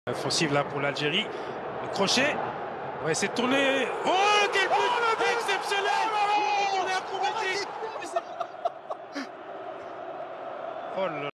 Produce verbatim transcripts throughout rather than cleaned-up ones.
Offensive là pour l'Algérie. Le crochet. On va essayer de tourner. Oh, quel but, oh, but exceptionnel. Oh, on est acrobatique. Oh là.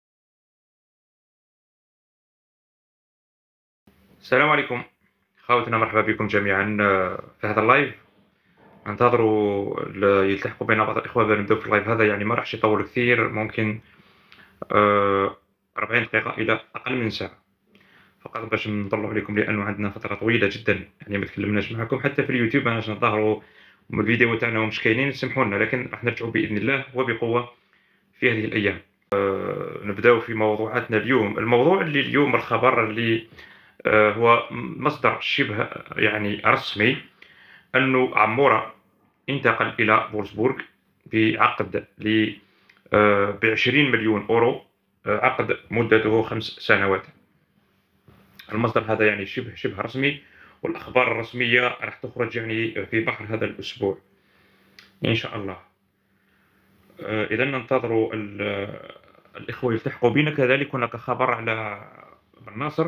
السلام عليكم خاوتنا، مرحبا بكم جميعا في هذا اللايف. انتظروا يلتحقوا بنا بعض الاخوه باش نبداو في اللايف هذا، يعني ما راحش يطول كثير، ممكن أربعين دقيقه الى اقل من ساعه فقط باش نطلعوا عليكم، لانه عندنا فتره طويله جدا يعني ما تكلمناش معكم حتى في اليوتيوب، ماناش نظهروا الفيديو تاعنا مش كاينين، سمحوا لنا، لكن راح نرجعوا باذن الله وبقوه في هذه الايام. نبداو في موضوعاتنا اليوم. الموضوع اللي اليوم الخبر اللي هو مصدر شبه يعني رسمي أنه عمورة انتقل إلى فولسبورغ بعقد ل بعشرين مليون أورو، عقد مدته خمس سنوات. المصدر هذا يعني شبه شبه رسمي، والأخبار الرسمية راح تخرج يعني في بحر هذا الأسبوع إن شاء الله. إذا ننتظروا الإخوة يلتحقوا بنا. كذلك هناك خبر على بن ناصر،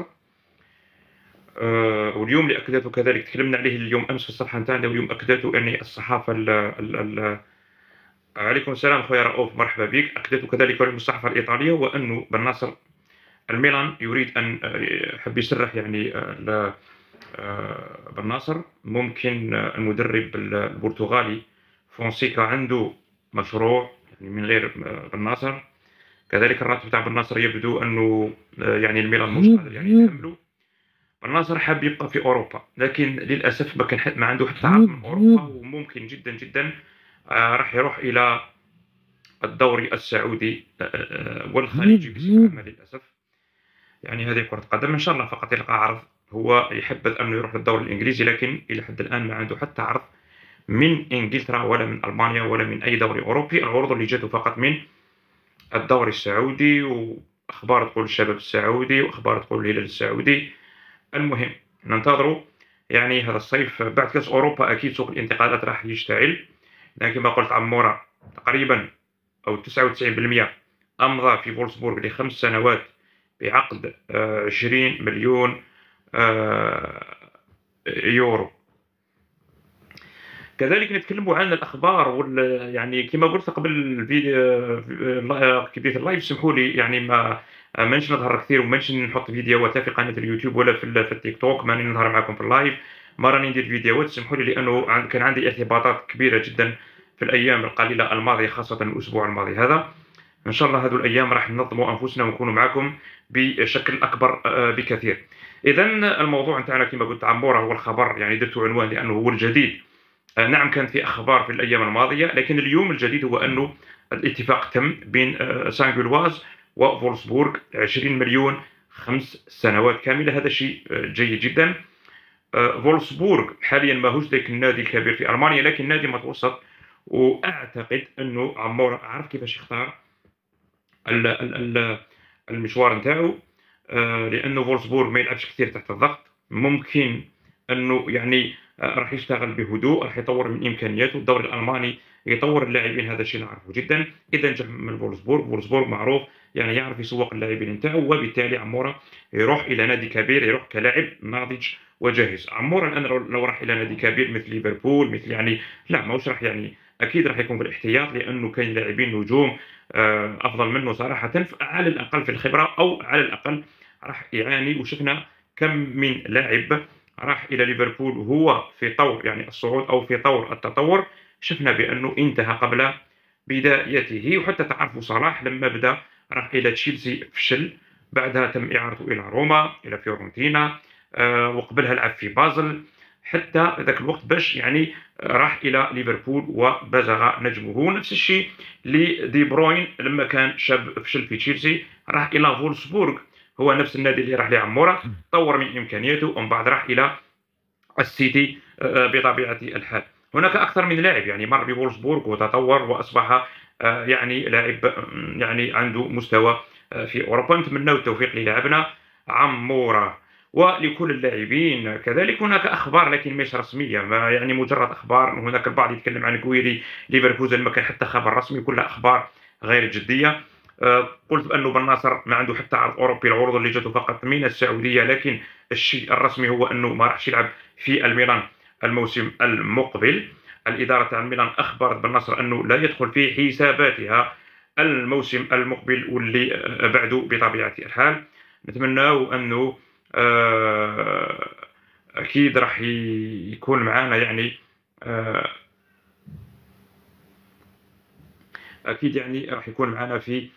أه واليوم اللي اكدته كذلك تكلمنا عليه اليوم امس في الصفحه نتاعنا، واليوم اكدته يعني الصحافه ال ال ال عليكم السلام خويا رؤوف، مرحبا بك. اكدته كذلك الصحافه الايطاليه، وانه بن ناصر الميلان يريد ان يحب يسرح يعني بن ناصر. ممكن المدرب البرتغالي فونسيكا عنده مشروع يعني من غير بن ناصر. كذلك الراتب تاع بن ناصر يبدو انه يعني الميلان مش قادر يعني يتحمله. بن ناصر حاب يبقى في اوروبا، لكن للاسف ما كان ما عنده حتى عرض من اوروبا، وممكن جدا جدا آه راح يروح الى الدوري السعودي آه والخليجي بصفه عامه للاسف. يعني هذه كره قدم، ان شاء الله فقط يلقى عرض. هو يحبذ انه يروح للدوري الانجليزي، لكن الى حد الان ما عنده حتى عرض من انجلترا ولا من المانيا ولا من اي دوري اوروبي. العروض اللي جاته فقط من الدوري السعودي، واخبار تقول الشباب السعودي، واخبار تقول الهلال السعودي. المهم ننتظروا يعني هذا الصيف بعد كاس اوروبا اكيد سوق الانتقالات راح يشتعل، لكن كما قلت عمورة تقريبا او تسعة وتسعين بالمئة امضى في فولسبورغ لخمس سنوات بعقد عشرين مليون يورو. كذلك نتكلموا عن الاخبار وال يعني كما قلت قبل الفيديو كي بديت اللايف، سمحوا لي يعني ما مانيش نظهر كثير، ومانيش نحط فيديوهات لا في قناه اليوتيوب ولا في, في التيك توك، ماني نظهر معكم في اللايف، ما راني ندير فيديوهات، سمحوا لي، لانه كان عندي ارتباطات كبيره جدا في الايام القليله الماضيه، خاصه الاسبوع الماضي هذا. ان شاء الله هذه الايام راح ننظموا انفسنا ونكونوا معكم بشكل اكبر بكثير. اذا الموضوع نتاعنا كما قلت عمورة هو الخبر، يعني درت عنوان لانه هو الجديد. نعم كان في اخبار في الايام الماضيه، لكن اليوم الجديد هو انه الاتفاق تم بين سانغولواز وفولسبورغ عشرين مليون خمس سنوات كامله. هذا شيء جيد جدا. فولسبورغ حاليا ماهوش ذاك النادي الكبير في المانيا، لكن نادي متوسط، واعتقد انه عمورة عرف كيفاش يختار المشوار نتاعو، لانه فولسبورغ ما يلعبش كثير تحت الضغط. ممكن انه يعني راح يشتغل بهدوء، راح يطور من امكانياته. الدوري الالماني يطور اللاعبين، هذا الشيء نعرفه جدا. اذا نجح من فولسبورغ، فولسبورغ معروف يعني يعرف يسوق اللاعبين نتاعو، وبالتالي عمورة يروح الى نادي كبير، يروح كلاعب ناضج وجاهز. عمورة الان لو راح الى نادي كبير مثل ليفربول، مثل يعني لا ماهوش راح يعني اكيد راح يكون في الاحتياط، لانه كاين لاعبين نجوم افضل منه صراحه، على الاقل في الخبره، او على الاقل راح يعاني. وشفنا كم من لاعب راح الى ليفربول وهو في طور يعني الصعود او في طور التطور، شفنا بانه انتهى قبل بدايته. وحتى تعرفوا صلاح لما بدا راح الى تشيلسي فشل، بعدها تم اعارته الى روما، الى فيورنتينا، آه وقبلها لعب في بازل، حتى ذاك الوقت باش يعني راح الى ليفربول وبزغ نجمه. نفس الشيء لدي بروين لما كان شاب فشل في تشيلسي، راح الى فولسبورغ، هو نفس النادي اللي راح لعمورة، طور من امكانياته، ومن بعد راح الى السيتي بطبيعه الحال. هناك اكثر من لاعب يعني مر بفولسبورغ وتطور واصبح يعني لاعب يعني عنده مستوى في اوروبا. نتمنى التوفيق للاعبنا عمورة ولكل اللاعبين. كذلك هناك اخبار لكن مش رسميه، ما يعني مجرد اخبار. هناك البعض يتكلم عن كويري ليفركوزن، ما كان حتى خبر رسمي، كلها اخبار غير جديه. قلت بأنه بن ناصر ما عنده حتى عرض أوروبي، العروض اللي جاته فقط من السعودية، لكن الشيء الرسمي هو أنه ما راحش يلعب في الميلان الموسم المقبل. الإدارة تاع الميلان أخبرت بن ناصر أنه لا يدخل في حساباتها الموسم المقبل واللي بعده بطبيعة الحال. نتمنى أنه أكيد راح يكون معنا يعني أكيد يعني راح يكون معنا في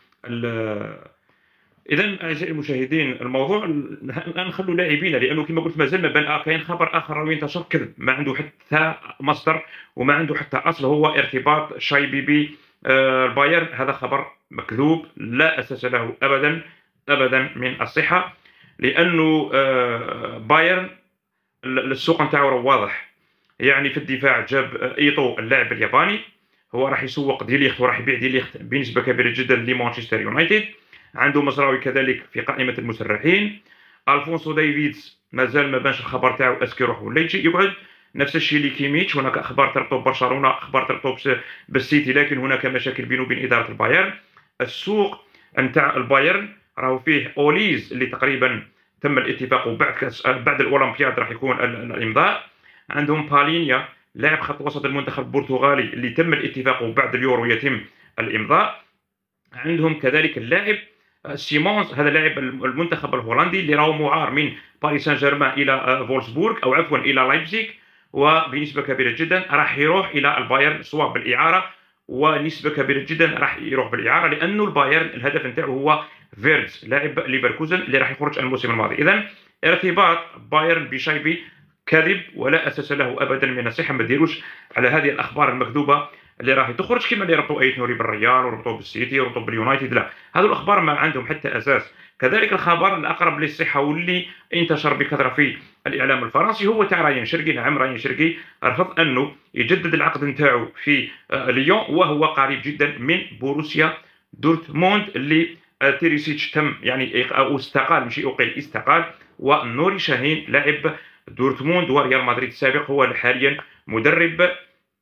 إذا أعزائي المشاهدين، الموضوع الآن نخلوا لاعبين، لأنه كما قلت مازال ما بان. كاين خبر آخر راهو ينتشر كذب، ما عنده حتى مصدر وما عنده حتى أصل، هو ارتباط شايبي ب البايرن. هذا خبر مكذوب لا أساس له أبدا أبدا من الصحة، لأنه بايرن السوق نتاعو راه واضح. يعني في الدفاع جاب ايتو اللاعب الياباني، هو راح يسوق دي ليخت وراح يبيع دي ليخت بنسبه كبيره جدا لمانشستر يونايتد. عنده مزراوي كذلك في قائمه المسرحين. الفونسو ديفيدز مازال ما بانش الخبر تاعو اسكي يروح ولا يجي يقعد. نفس الشيء لكيميتش، هناك اخبار تربط ببرشلونه، اخبار تربط بالسيتي، لكن هناك مشاكل بينه وبين اداره البايرن. السوق نتاع البايرن راهو فيه اوليز اللي تقريبا تم الاتفاق، وبعد كاس بعد الاولمبياد راح يكون الامضاء. عندهم بالينيا لاعب خط وسط المنتخب البرتغالي اللي تم الاتفاق، وبعد اليورو يتم الامضاء. عندهم كذلك اللاعب سيمونز، هذا لاعب المنتخب الهولندي اللي راهو معار من باريس سان جيرمان الى فولسبورغ او عفوا الى لايبزيغ، وبنسبه كبيره جدا راح يروح الى البايرن سواء بالاعاره، ونسبه كبيره جدا راح يروح بالاعاره، لانه البايرن الهدف نتاعو هو فيرتز لاعب ليفركوزن اللي راح يخرج الموسم الماضي. اذا ارتباط بايرن بشايبي كذب ولا اساس له ابدا من الصحه. ما ديروش على هذه الاخبار المكذوبه اللي راهي تخرج، كما اللي ربطوا ايت نوري بالريال وربطوا بالسيتي وربطوا باليونايتد. لا، هذو الاخبار ما عندهم حتى اساس. كذلك الخبر الاقرب للصحه واللي انتشر بكثره في الاعلام الفرنسي هو تاع راين شرقي. نعم، راين شرقي رفض انه يجدد العقد نتاعو في ليون، وهو قريب جدا من بوروسيا دورتموند اللي تيريسيتش تم يعني او استقال، ماشي اقيل، استقال. ونوري شاهين لاعب دورتموند وريال مدريد السابق هو حاليا مدرب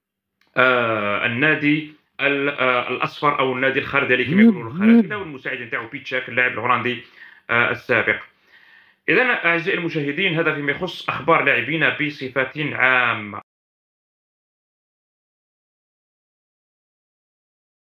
آه النادي آه الاصفر او النادي الخردلي كما يقولوا الخردله، والمساعد نتاعو بيتشاك اللاعب الهولندي آه السابق. اذا اعزائي المشاهدين، هذا فيما يخص اخبار لاعبين بصفه عامه.